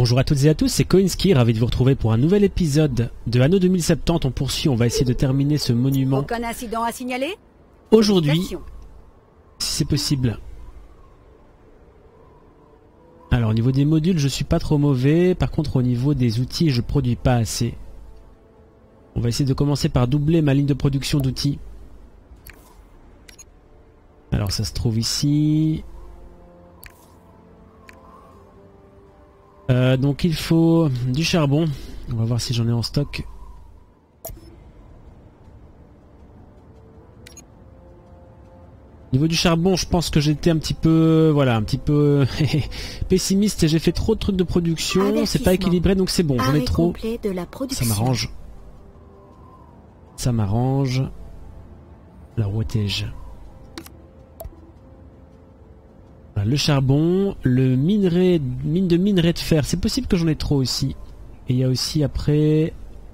Bonjour à toutes et à tous, c'est Koinski, ravi de vous retrouver pour un nouvel épisode de Anno 2070. On poursuit, on va essayer de terminer ce monument. Aucun incident à signaler Aujourd'hui, si c'est possible. Alors au niveau des modules, je suis pas trop mauvais. Par contre au niveau des outils, je produis pas assez. On va essayer de commencer par doubler ma ligne de production d'outils. Alors ça se trouve ici. Donc il faut du charbon. On va voir si j'en ai en stock. Au niveau du charbon, je pense que j'étais un petit peu, voilà, un petit peu pessimiste et j'ai fait trop de trucs de production. C'est pas équilibré, donc c'est bon. J'en ai trop. Ça m'arrange. Ça m'arrange. Alors où étais-je ? Le charbon, le minerai, mine de minerai de fer, c'est possible que j'en ai trop aussi. Et il y a aussi après...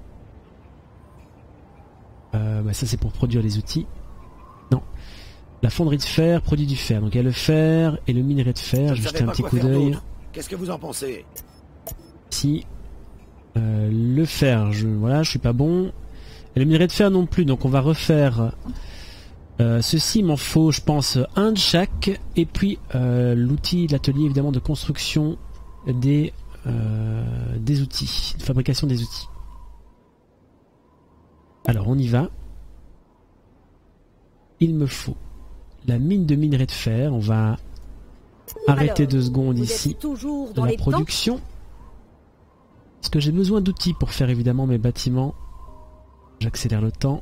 ça c'est pour produire les outils. Non. La fonderie de fer produit du fer. Donc il y a le fer et le minerai de fer. Je vais jeter un petit coup d'œil. Qu'est-ce que vous en pensez? Si. Le fer, voilà, je suis pas bon. Et le minerai de fer non plus. Donc on va refaire... ceci, il m'en faut, je pense, un de chaque. Et puis l'outil, l'atelier évidemment de construction des outils, de fabrication des outils. Alors on y va. Il me faut la mine de minerai de fer. On va arrêter 2 secondes ici de la production. Parce que j'ai besoin d'outils pour faire évidemment mes bâtiments. J'accélère le temps.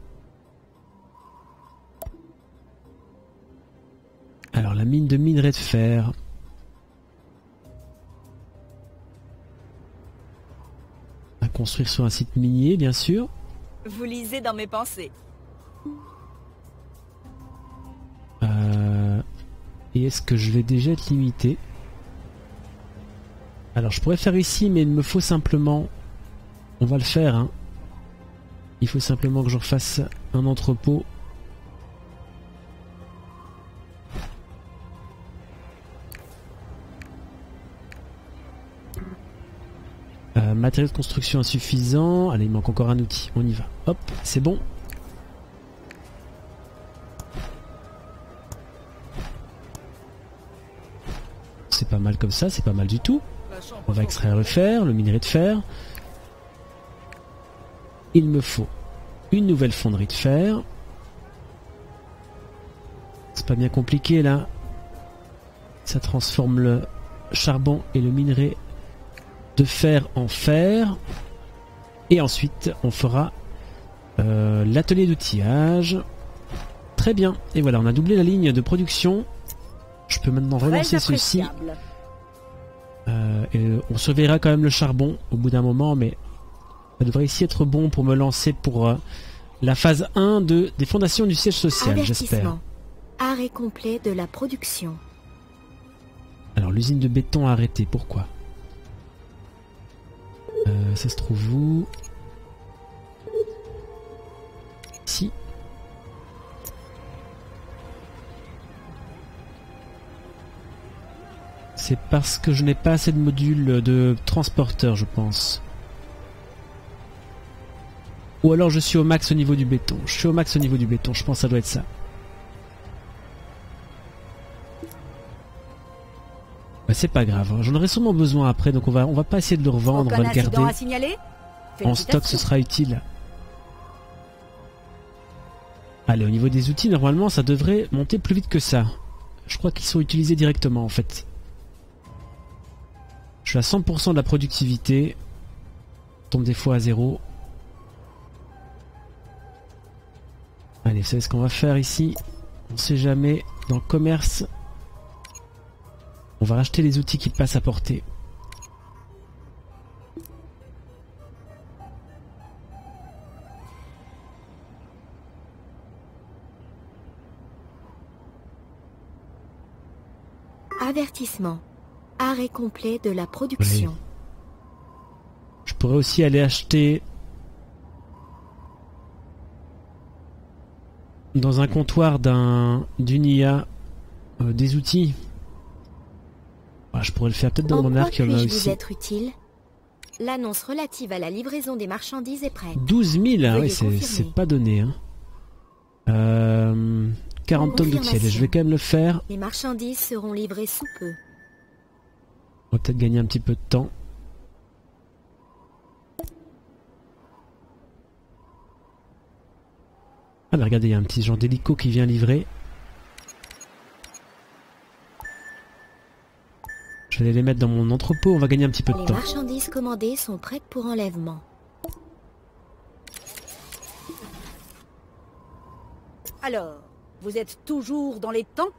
Alors la mine de minerai de fer. À construire sur un site minier, bien sûr. Vous lisez dans mes pensées. Et est-ce que je vais déjà être limité? Alors je pourrais faire ici, mais il me faut simplement... On va le faire, hein. Il faut simplement que je refasse un entrepôt. Matériel de construction insuffisant. Allez, il manque encore un outil. On y va. Hop, c'est bon. C'est pas mal comme ça, c'est pas mal du tout. On va extraire le fer, le minerai de fer. Il me faut une nouvelle fonderie de fer. C'est pas bien compliqué là. Ça transforme le charbon et le minerai de fer en fer. Et ensuite on fera l'atelier d'outillage. Très bien. Et voilà, on a doublé la ligne de production. Je peux maintenant relancer ceci. Et on surveillera quand même le charbon au bout d'un moment, mais ça devrait ici être bon pour me lancer pour la phase 1 des fondations du siège social, j'espère. Arrêt complet de la production. Alors l'usine de béton a arrêté, pourquoi? Ça se trouve où? Ici. C'est parce que je n'ai pas assez de modules de transporteur, je pense. Ou alors je suis au max au niveau du béton. Je suis au max au niveau du béton, je pense que ça doit être ça. Bah, c'est pas grave, j'en aurai sûrement besoin après, donc on va pas essayer de le revendre, on va le garder. En stock, ce sera utile. Allez, au niveau des outils, normalement ça devrait monter plus vite que ça. Je crois qu'ils sont utilisés directement en fait. Je suis à 100% de la productivité. Tombe des fois à 0. Allez, vous savez ce qu'on va faire ici? On sait jamais. Dans le commerce, on va racheter les outils qui passent à portée. Avertissement. Arrêt complet de la production. Oui. Je pourrais aussi aller acheter dans un comptoir d'une IA des outils. Ah, je pourrais le faire peut-être dans En mon quoi arc, il y en a puis-je vous aussi. être utile? L'annonce relative à la livraison des marchandises est prête. 12 000, ah Veuillez ouais, confirmer. c'est pas donné. Hein. 40 tonnes de tiel, je vais quand même le faire. Les marchandises seront livrées sous peu. On va peut-être gagner un petit peu de temps. Ah mais regardez, il y a un petit genre d'hélico qui vient livrer. Je vais les mettre dans mon entrepôt, on va gagner un petit peu de Les temps. marchandises commandées sont prêtes pour enlèvement. Alors, vous êtes toujours dans les temps?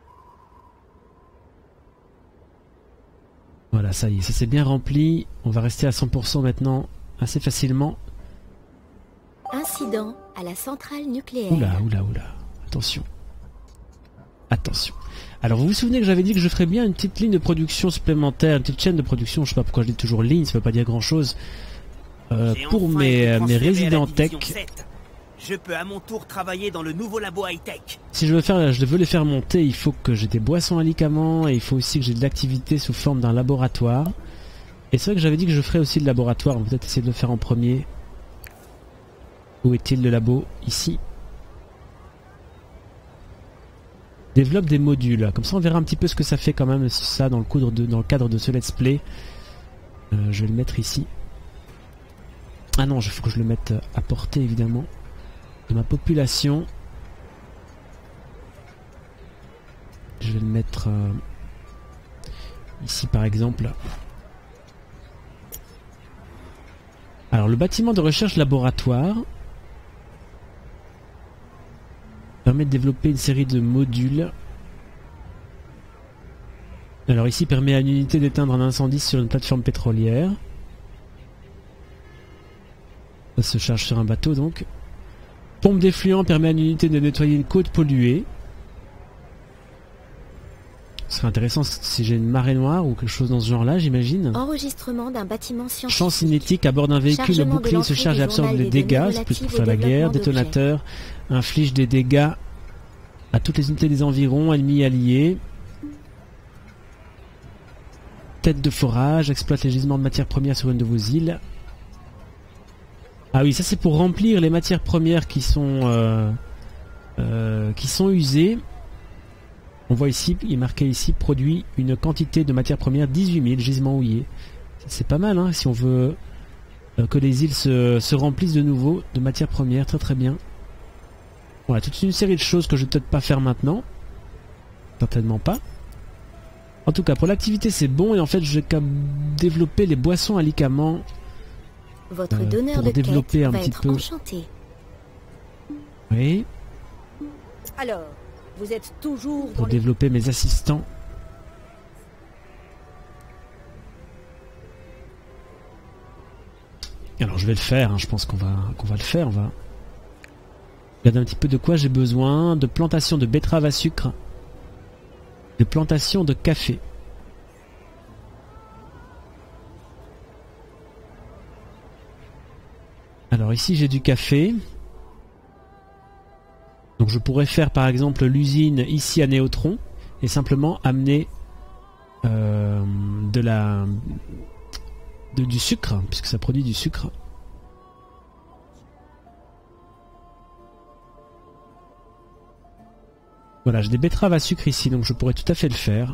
Voilà, ça y est, ça c'est bien rempli. On va rester à 100% maintenant, assez facilement. Incident à la centrale nucléaire. Oula, oula, oula. Attention. Attention. Alors vous vous souvenez que j'avais dit que je ferais bien une petite ligne de production supplémentaire, une petite chaîne de production, je sais pas pourquoi je dis toujours ligne, ça veut pas dire grand chose, pour mes résidents tech. Je peux à mon tour travailler dans le nouveau labo high-tech. Si je veux les faire monter, il faut que j'ai des boissons à Alicamment et il faut aussi que j'ai de l'activité sous forme d'un laboratoire. Et c'est vrai que j'avais dit que je ferais aussi le laboratoire, on va peut-être essayer de le faire en premier. Où est-il le labo? Ici. Développe des modules, comme ça on verra un petit peu ce que ça fait quand même ça dans le cadre de ce let's play. Je vais le mettre ici. Ah non, il faut que je le mette à portée évidemment de ma population. Je vais le mettre ici par exemple. Alors le bâtiment de recherche laboratoire permet de développer une série de modules. Alors ici permet à une unité d'éteindre un incendie sur une plateforme pétrolière. Ça se charge sur un bateau donc. Pompe d'effluent permet à une unité de nettoyer une côte polluée. Ce serait intéressant si j'ai une marée noire ou quelque chose dans ce genre là, j'imagine. Enregistrement d'un bâtiment scientifique. Champ cinétique à bord d'un véhicule, le Chargement de bouclier se l'entrée charge et du absorbe journal les des dégâts, données c'est plus pour relatives faire au la guerre. développement Détonateur inflige des dégâts à toutes les unités des environs, ennemis alliés. Tête de forage, exploite les gisements de matières premières sur une de vos îles. Ah oui, ça c'est pour remplir les matières premières qui sont usées. On voit ici, il est marqué ici, produit une quantité de matières premières 18 000 gisements houillés. C'est pas mal, hein, si on veut que les îles se remplissent de nouveau de matières premières, très très bien. Voilà, toute une série de choses que je vais peut-être pas faire maintenant. Certainement pas. En tout cas, pour l'activité c'est bon, et en fait je vais qu'à développer les boissons à Alicamment. Votre donneur pour de développer quête un va petit être peu. enchanté. Oui, Alors, vous êtes toujours dans pour les... développer mes assistants. Alors je vais le faire, hein, je pense qu'on va le faire. On va regarder un petit peu de quoi j'ai besoin. De plantation de betteraves à sucre. De plantation de café. Alors ici j'ai du café. Donc je pourrais faire par exemple l'usine ici à Néotron et simplement amener du sucre, puisque ça produit du sucre. Voilà, j'ai des betteraves à sucre ici, donc je pourrais tout à fait le faire.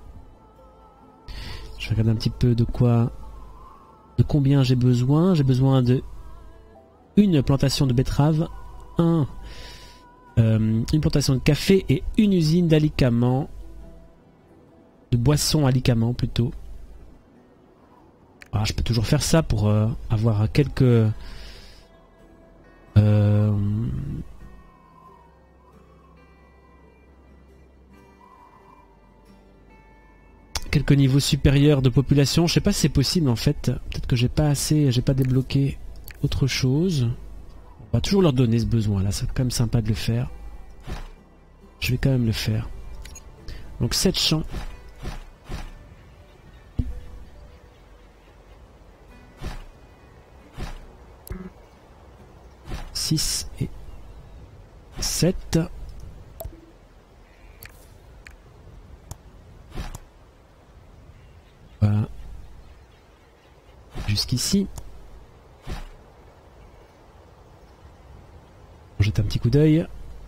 Je vais regarder un petit peu de combien j'ai besoin. J'ai besoin de une plantation de betteraves, une plantation de café et une usine d'Alicamment, de boissons Alicamment plutôt. Ah, je peux toujours faire ça pour avoir quelques niveaux supérieurs de population. Je sais pas si c'est possible en fait. Peut-être que j'ai pas débloqué autre chose. On va toujours leur donner ce besoin là, c'est quand même sympa de le faire. Je vais quand même le faire. Donc 7 champs. Et 7. jusqu'ici. On jette un petit coup d'œil.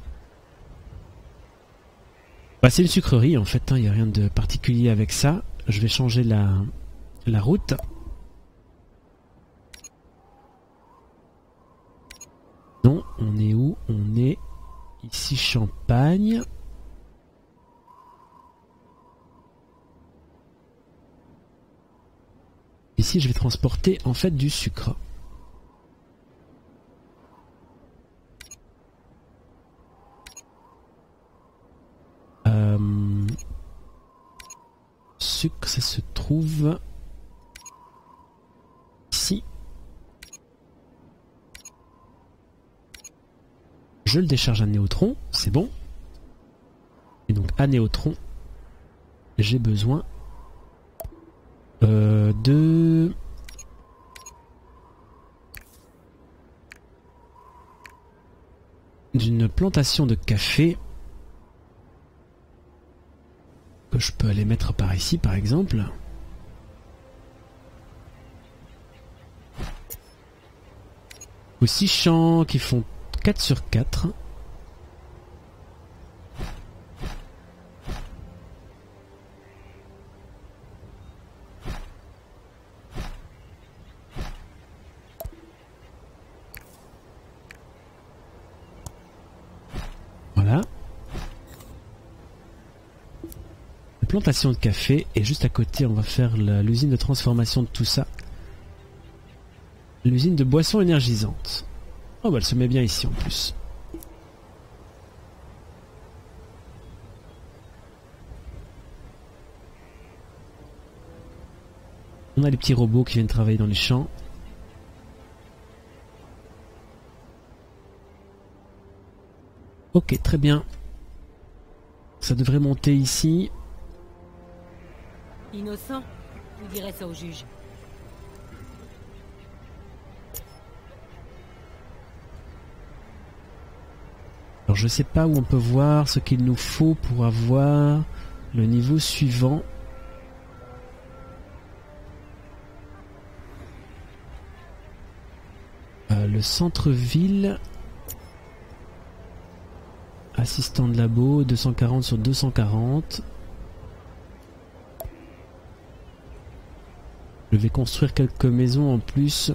Bah, c'est une sucrerie en fait, il n'y a rien de particulier avec ça. Je vais changer la route. Non, on est où? On est ici Champagne. Ici je vais transporter en fait du sucre. Sucre, ça se trouve ici. Je le décharge à Néotron, c'est bon. Et donc à Néotron, j'ai besoin d'une plantation de café que je peux aller mettre par ici par exemple. Ou 6 champs qui font 4 sur 4. Voilà. Plantation de café et juste à côté on va faire l'usine de transformation de tout ça. L'usine de boissons énergisantes. Oh bah elle se met bien ici en plus. On a les petits robots qui viennent travailler dans les champs. Ok, très bien. Ça devrait monter ici. Innocent, vous direz ça au juge. Alors je sais pas où on peut voir ce qu'il nous faut pour avoir le niveau suivant. Le centre-ville. Assistant de labo, 240 sur 240. Je vais construire quelques maisons en plus.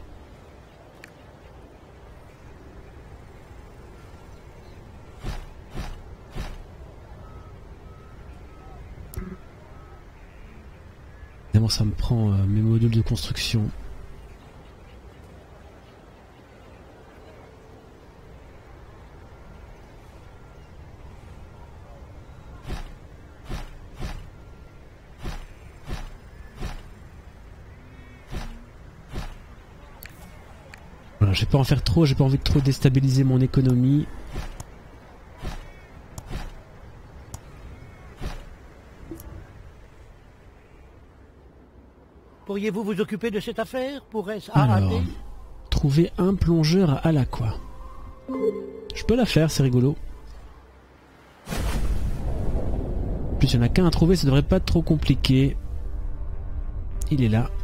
Évidemment, ça me prend mes modules de construction. Voilà, je vais pas en faire trop, j'ai pas envie de trop déstabiliser mon économie. Pourriez-vous vous occuper de cette affaire? Pourrait-ce Alors, arrêter? trouver un plongeur à Alaqua. Je peux la faire, c'est rigolo. En plus, il n'y en a qu'un à trouver, ça devrait pas être trop compliqué. Il est là.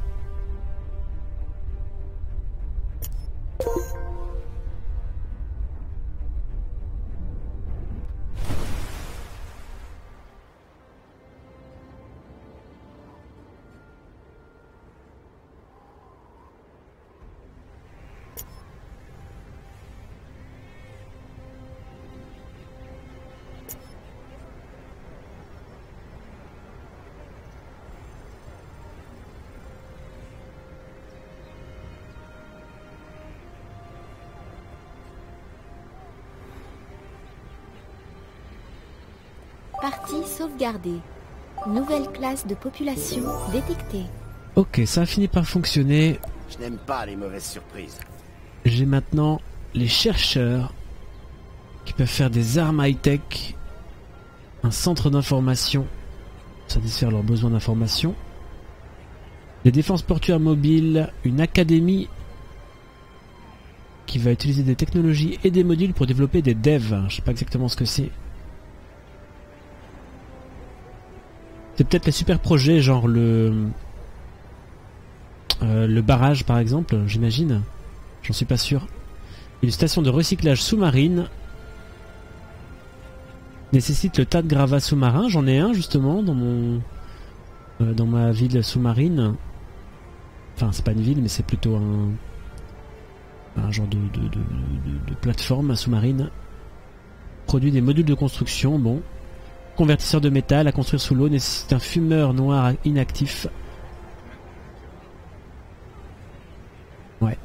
Partie sauvegardée. Nouvelle classe de population détectée. Ok, ça a fini par fonctionner. Je n'aime pas les mauvaises surprises. J'ai maintenant les chercheurs qui peuvent faire des armes high-tech, un centre d'information, satisfaire leurs besoins d'information, des défenses portuaires mobiles, une académie qui va utiliser des technologies et des modules pour développer des devs. Je sais pas exactement ce que c'est. C'est peut-être les super projets, genre le Le barrage par exemple, j'imagine. J'en suis pas sûr. Une station de recyclage sous-marine. Nécessite le tas de gravats sous-marins. J'en ai un justement dans mon... dans ma ville sous-marine. Enfin c'est pas une ville mais c'est plutôt un genre de plateforme sous-marine. Produit des modules de construction, bon. Convertisseur de métal à construire sous l'eau, nécessite un fumeur noir inactif. Ouais.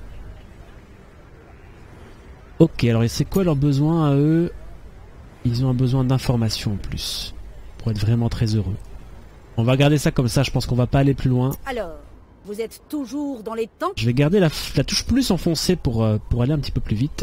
Ok, alors c'est quoi leurs besoins à eux? Ils ont un besoin d'information en plus. Pour être vraiment très heureux. On va garder ça comme ça, je pense qu'on va pas aller plus loin. Alors, vous êtes toujours dans les temps? Je vais garder la touche plus enfoncée pour aller un petit peu plus vite.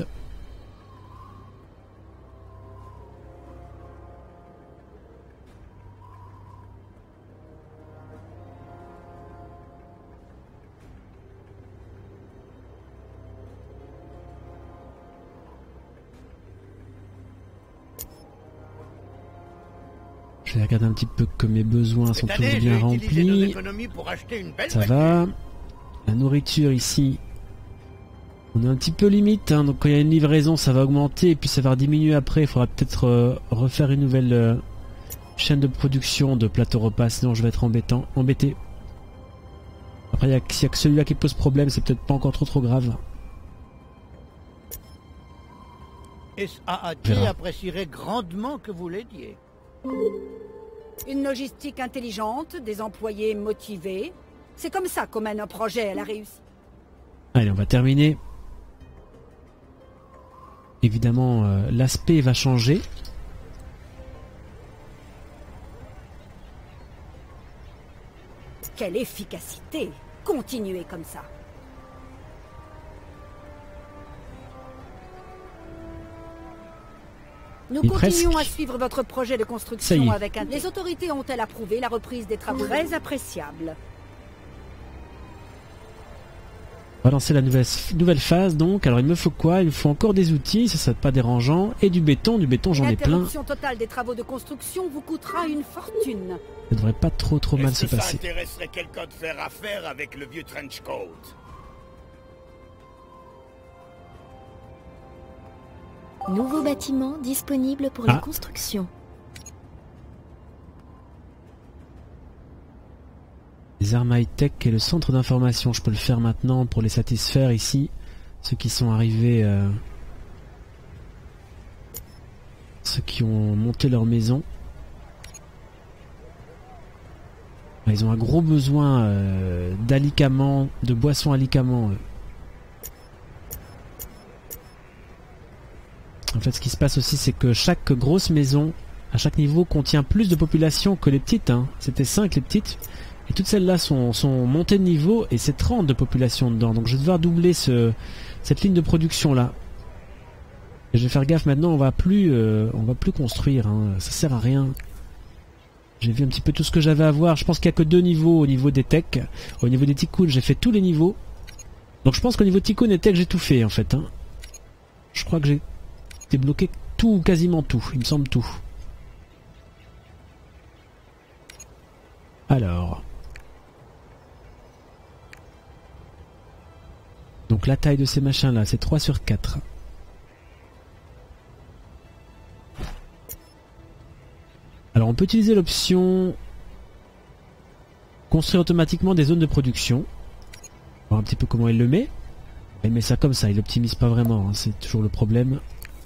Je vais regarder un petit peu que mes besoins sont toujours bien remplis. Ça va. La nourriture ici, on est un petit peu limite, hein, donc quand il y a une livraison ça va augmenter et puis ça va diminuer après. Il faudra peut-être refaire une nouvelle chaîne de production de plateaux repas, sinon je vais être embêté. Après s'il y a que celui-là qui pose problème, c'est peut-être pas encore trop grave. SAAT apprécierait grandement que vous l'aidiez. Une logistique intelligente, des employés motivés. C'est comme ça qu'on mène un projet à la réussite. Allez, on va terminer. Évidemment, l'aspect va changer. Quelle efficacité! Continuez comme ça. Nous continuons à suivre votre projet de construction avec un... Les autorités ont-elles approuvé la reprise des travaux? Très appréciable. On va lancer la nouvelle phase donc. Alors il me faut quoi? Il me faut encore des outils, ça serait pas dérangeant. Et du béton j'en ai plein. L'interruption totale des travaux de construction vous coûtera une fortune. Ça devrait pas trop mal se passer. Ça intéresserait quelqu'un de faire affaire avec le vieux trenchcoat? Nouveau bâtiment disponible pour la construction. Les armes high-tech et le centre d'information, je peux le faire maintenant pour les satisfaire ici. Ceux qui sont arrivés... ceux qui ont monté leur maison. Ils ont un gros besoin d'alicaments, de boissons alicaments. En fait, ce qui se passe aussi, c'est que chaque grosse maison, à chaque niveau, contient plus de population que les petites. Hein. C'était 5 les petites. Et toutes celles-là sont montées de niveau et c'est 30 de population dedans. Donc je vais devoir doubler cette ligne de production-là. Et je vais faire gaffe maintenant, on va plus construire. Hein. Ça sert à rien. J'ai vu un petit peu tout ce que j'avais à voir. Je pense qu'il n'y a que 2 niveaux au niveau des techs. Au niveau des tycoons, j'ai fait tous les niveaux. Donc je pense qu'au niveau tycoon et tech, j'ai tout fait en fait. Hein. Je crois que j'ai débloqué tout, quasiment tout. Il me semble tout. Alors. Donc la taille de ces machins là, c'est 3/4. Alors on peut utiliser l'option construire automatiquement des zones de production. On va voir un petit peu comment il le met. Il met ça comme ça, il optimise pas vraiment, hein, c'est toujours le problème.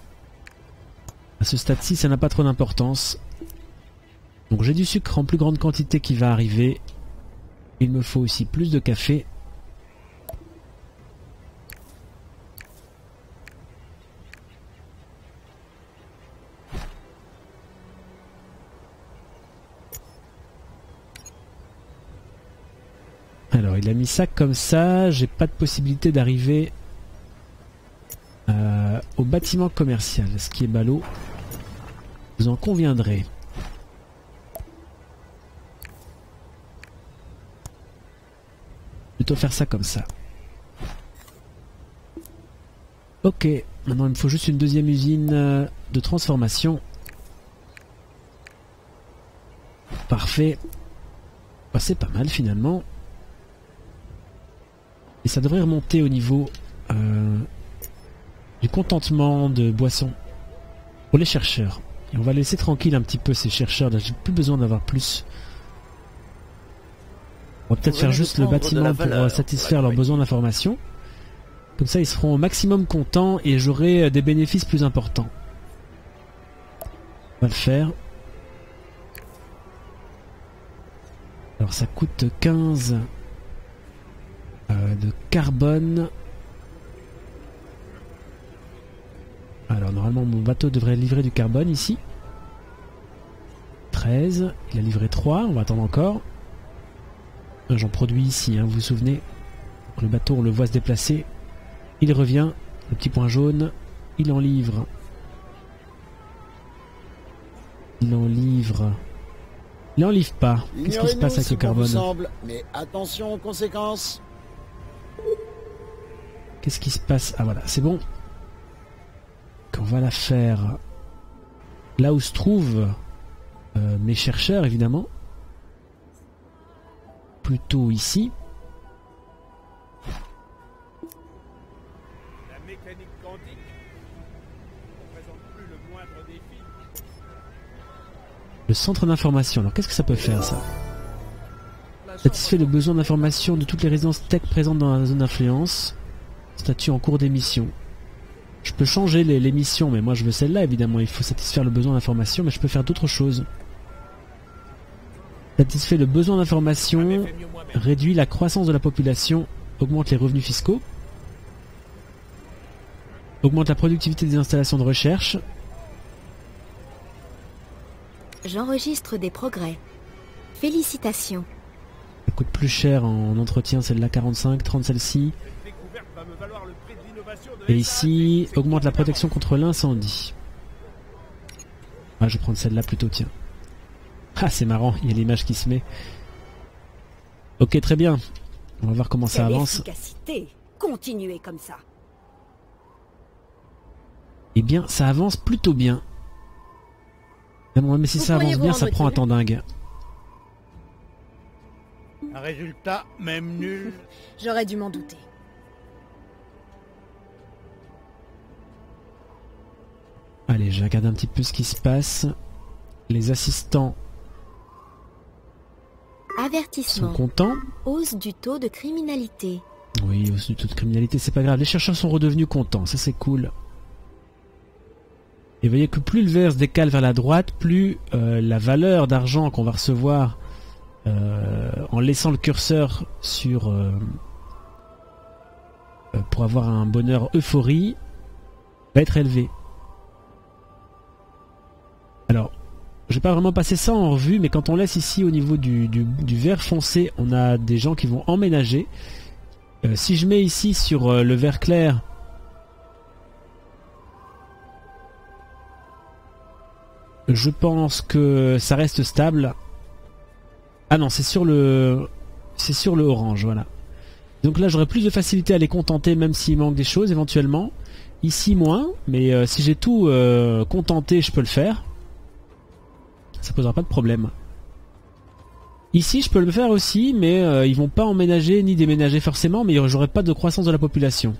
À ce stade-ci, ça n'a pas trop d'importance. Donc j'ai du sucre en plus grande quantité qui va arriver. Il me faut aussi plus de café. Alors il a mis ça comme ça, j'ai pas de possibilité d'arriver au bâtiment commercial, ce qui est ballot. Vous en conviendrez. Plutôt faire ça comme ça. Ok, maintenant il me faut juste une deuxième usine de transformation. Parfait. Bah, c'est pas mal finalement. Et ça devrait remonter au niveau du contentement de boissons pour les chercheurs. Et on va laisser tranquille un petit peu ces chercheurs. Là, j'ai plus besoin d'avoir plus. On va peut-être faire juste le bâtiment pour satisfaire leurs besoins d'information. Comme ça, ils seront au maximum contents et j'aurai des bénéfices plus importants. On va le faire. Alors ça coûte 15 de carbone. Alors normalement mon bateau devrait livrer du carbone ici. 13, il a livré 3, on va attendre encore. J'en produis ici, hein, vous vous souvenez. Le bateau, on le voit se déplacer. Il revient, le petit point jaune, il en livre. Il en livre. Il en livre pas. Qu'est-ce qui se passe avec le carbone? Semble, mais attention aux conséquences. Qu'est-ce qui se passe? Ah voilà, c'est bon. On va la faire là où se trouvent mes chercheurs, évidemment. Plutôt ici. La mécanique quantique ne présente plus le moindre défi. Le centre d'information. Alors qu'est-ce que ça peut faire, ça? Satisfait le besoin d'information de toutes les résidences tech présentes dans la zone d'influence. Statut en cours d'émission. Je peux changer les missions, mais moi je veux celle-là évidemment. Il faut satisfaire le besoin d'information, mais je peux faire d'autres choses. Satisfait le besoin d'information, réduit la croissance de la population, augmente les revenus fiscaux, augmente la productivité des installations de recherche. J'enregistre des progrès. Félicitations. Ça coûte plus cher en entretien, celle-là 45, 30 celle-ci. Et ici, augmente la protection contre l'incendie. Ah, je vais prendre celle-là plutôt, tiens. Ah, c'est marrant, il y a l'image qui se met. Ok, très bien. On va voir comment ça avance. Efficacité. Continuez comme ça. Eh bien, ça avance plutôt bien. Mais si ça avance bien, ça prend un temps dingue. Un résultat, même nul. J'aurais dû m'en douter. Allez, je regarde un petit peu ce qui se passe. Les assistants Avertissement. sont contents. Hausse du taux de criminalité. Oui, hausse du taux de criminalité, c'est pas grave. Les chercheurs sont redevenus contents, ça c'est cool. Et vous voyez que plus le verre se décale vers la droite, plus la valeur d'argent qu'on va recevoir en laissant le curseur sur pour avoir un bonheur euphorie va être élevée. Alors, je vais pas vraiment passer ça en revue, mais quand on laisse ici au niveau du vert foncé, on a des gens qui vont emménager. Si je mets ici sur le vert clair, je pense que ça reste stable. Ah non, c'est sur le orange, voilà. Donc là, j'aurai plus de facilité à les contenter, même s'il manque des choses éventuellement. Ici, moins, mais si j'ai tout contenté, je peux le faire. Ça posera pas de problème. Ici, je peux le faire aussi, mais ils vont pas emménager ni déménager forcément, mais j'aurai pas de croissance de la population.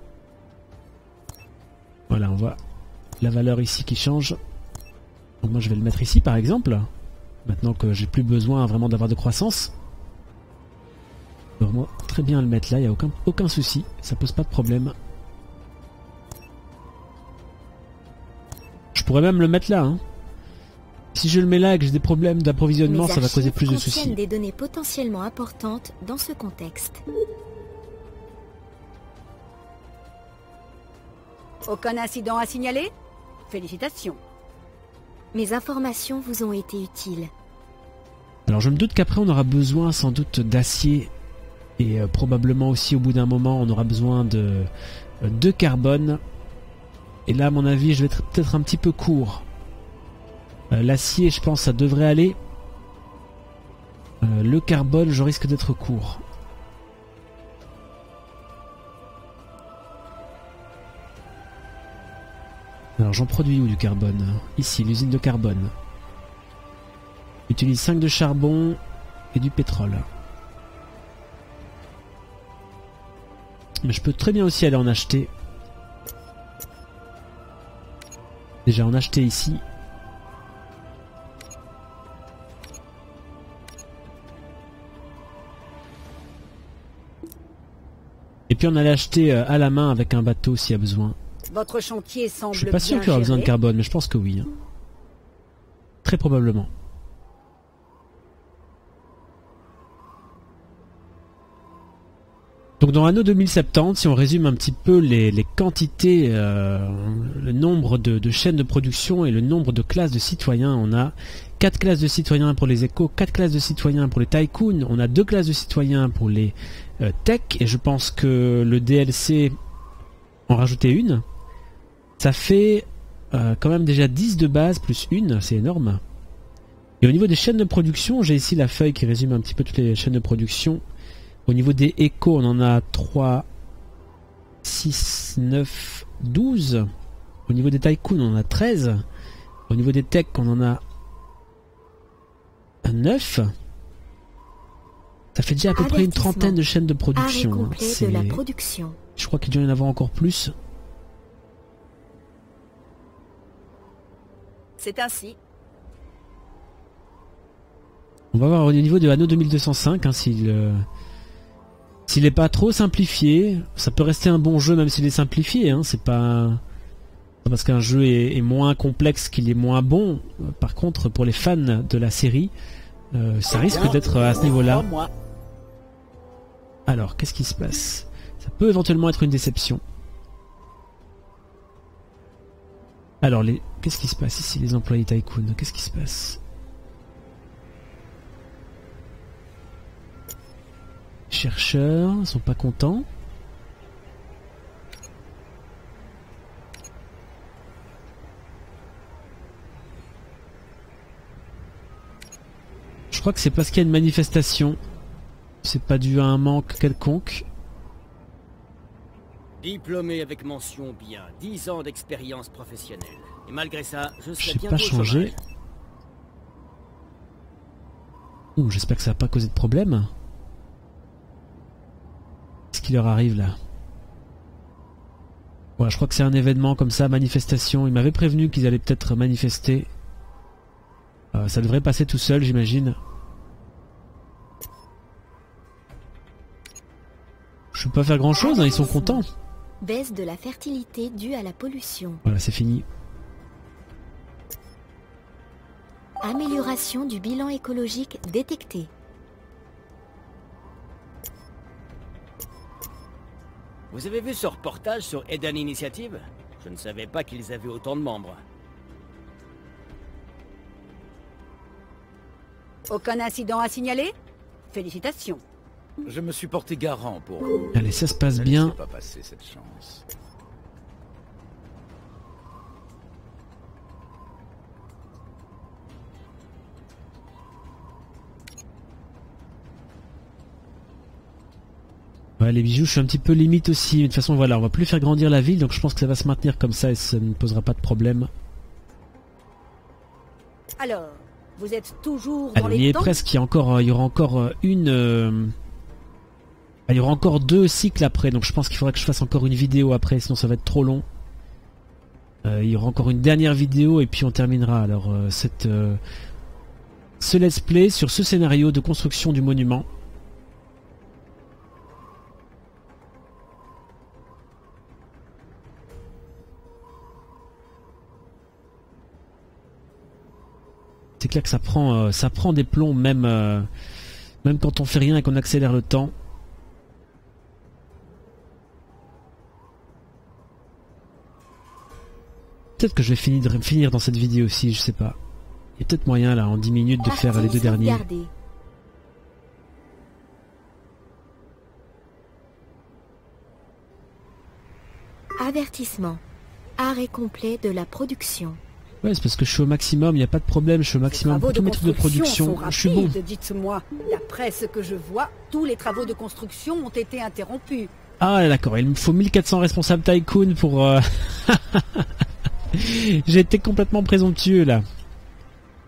Voilà, on voit la valeur ici qui change. Donc moi, je vais le mettre ici, par exemple. Maintenant que j'ai plus besoin vraiment d'avoir de croissance. Je peux vraiment très bien le mettre là, il n'y a aucun souci. Ça pose pas de problème. Je pourrais même le mettre là, hein. Si je le mets là et que j'ai des problèmes d'approvisionnement, ça va causer plus de soucis. Contiennent des données potentiellement importantes dans ce contexte. Aucun incident à signaler? Félicitations. Mes informations vous ont été utiles. Alors je me doute qu'après on aura besoin sans doute d'acier et probablement aussi au bout d'un moment on aura besoin de carbone. Et là à mon avis je vais être peut-être un petit peu court. L'acier, je pense, ça devrait aller. Le carbone, je risque d'être court. Alors, j'en produis où du carbone? Ici, l'usine de carbone. Utilise 5 de charbon et du pétrole. Mais je peux très bien aussi aller en acheter. Déjà en acheter ici. Et puis on allait acheter à la main avec un bateau s'il y a besoin. Votre chantier semble Je suis pas sûr bien qu'il y aura besoin de géré. carbone, mais je pense que oui. Hein. Très probablement. Donc dans Anno 2070, si on résume un petit peu les quantités, le nombre de chaînes de production et le nombre de classes de citoyens, on a 4 classes de citoyens pour les échos, 4 classes de citoyens pour les tycoons, on a 2 classes de citoyens pour les tech, et je pense que le DLC en rajoutait une. Ça fait quand même déjà 10 de base plus une, c'est énorme. Et au niveau des chaînes de production, j'ai ici la feuille qui résume un petit peu toutes les chaînes de production. Au niveau des échos, on en a 3, 6, 9, 12. Au niveau des tycoons, on en a 13. Au niveau des techs, on en a 9. Ça fait déjà à peu près une trentaine de chaînes de production. Arrêt complet de la production. Je crois qu'il doit y en avoir encore plus. C'est ainsi. On va voir au niveau de Anno 2205 hein, s'il est pas trop simplifié. Ça peut rester un bon jeu même s'il est simplifié. Hein, c'est pas parce qu'un jeu est moins complexe qu'il est moins bon. Par contre, pour les fans de la série, ça risque d'être à ce niveau-là. Alors, qu'est-ce qui se passe? Ça peut éventuellement être une déception. Alors, qu'est-ce qui se passe ici, les employés Tycoon? Qu'est-ce qui se passe? Les chercheurs sont pas contents. Je crois que c'est parce qu'il y a une manifestation. C'est pas dû à un manque quelconque. Diplômé avec mention bien, 10 ans d'expérience professionnelle. Et malgré ça, je serai J'ai bientôt pas au changé. chômage. Ouh, j'espère que ça va pas causé de problème. Qu'est-ce qui leur arrive là? Ouais, je crois que c'est un événement comme ça, manifestation. Ils m'avaient prévenu qu'ils allaient peut-être manifester. Ça devrait passer tout seul, j'imagine. Je peux pas faire grand chose, hein, ils sont contents. Baisse de la fertilité due à la pollution. Voilà, c'est fini. Amélioration du bilan écologique détecté. Vous avez vu ce reportage sur Eden Initiative? Je ne savais pas qu'ils avaient autant de membres. Aucun incident à signaler? Félicitations. Je me suis porté garant pour vous. Allez, ça se passe Ne bien. laissez pas passer cette chance. Ouais, les bijoux, je suis un petit peu limite aussi. Mais de toute façon, voilà, on va plus faire grandir la ville, donc je pense que ça va se maintenir comme ça et ça ne posera pas de problème. Alors, vous êtes toujours Allez, dans on y les est temps? presque. Il y aura encore il y aura encore 2 cycles après, donc je pense qu'il faudra que je fasse encore une vidéo après, sinon ça va être trop long. Il y aura encore une dernière vidéo et puis on terminera alors ce let's play sur ce scénario de construction du monument. C'est clair que ça prend des plombs même quand on fait rien et qu'on accélère le temps. Peut-être que je vais finir dans cette vidéo aussi, je sais pas. Il y a peut-être moyen là en 10 minutes de faire les 2 derniers. Sauvegardé. Avertissement. Arrêt complet de la production. Ouais, c'est parce que je suis au maximum, il n'y a pas de problème, je suis au maximum pour tous mes trucs de production. Sont Je suis bon. rapides, dites-moi. D'après ce que je vois, tous les travaux de construction ont été interrompus. Ah d'accord, il me faut 1400 responsables tycoon pour... J'ai été complètement présomptueux là.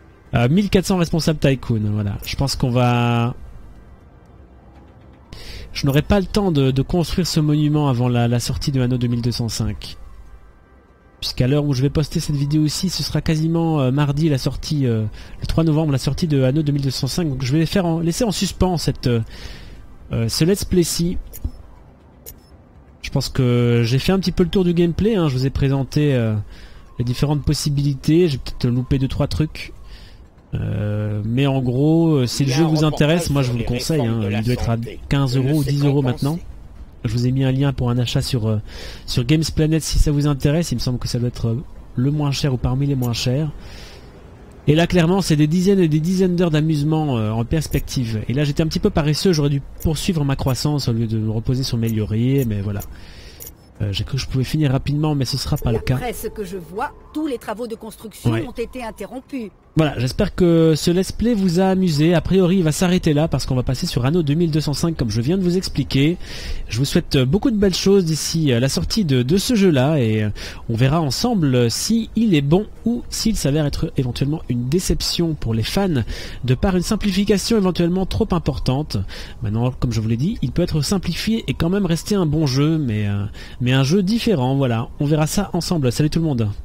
1400 responsables tycoon, voilà. Je pense qu'on va... je n'aurai pas le temps de construire ce monument avant la sortie de Anno 2205. Puisqu'à l'heure où je vais poster cette vidéo aussi, ce sera quasiment mardi la sortie, le 3 novembre la sortie de Anno 2205. Donc je vais laisser en suspens ce let's play-ci. Je pense que j'ai fait un petit peu le tour du gameplay, hein. Je vous ai présenté les différentes possibilités. J'ai peut-être loupé 2-3 trucs. Mais en gros, si le jeu vous intéresse, moi je vous le conseille, hein. Il doit être à 15 € ou 10 € maintenant. Je vous ai mis un lien pour un achat sur Games Planet si ça vous intéresse. Il me semble que ça doit être le moins cher ou parmi les moins chers. Et là clairement c'est des dizaines et des dizaines d'heures d'amusement en perspective. Et là j'étais un petit peu paresseux, j'aurais dû poursuivre ma croissance au lieu de me reposer sur mes lauriers, mais voilà. J'ai cru que je pouvais finir rapidement, mais ce sera pas le cas. D'après ce que je vois, tous les travaux de construction ont été interrompus. Voilà, j'espère que ce let's play vous a amusé. A priori, il va s'arrêter là parce qu'on va passer sur Anno 2205 comme je viens de vous expliquer. Je vous souhaite beaucoup de belles choses d'ici la sortie de ce jeu-là et on verra ensemble si il est bon ou s'il s'avère être éventuellement une déception pour les fans de par une simplification éventuellement trop importante. Maintenant, comme je vous l'ai dit, il peut être simplifié et quand même rester un bon jeu, mais un jeu différent. Voilà, on verra ça ensemble. Salut tout le monde.